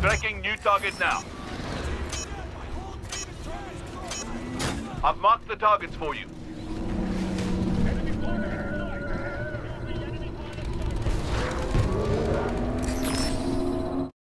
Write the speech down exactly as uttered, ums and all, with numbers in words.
Tracking new target now. I've marked the targets for you.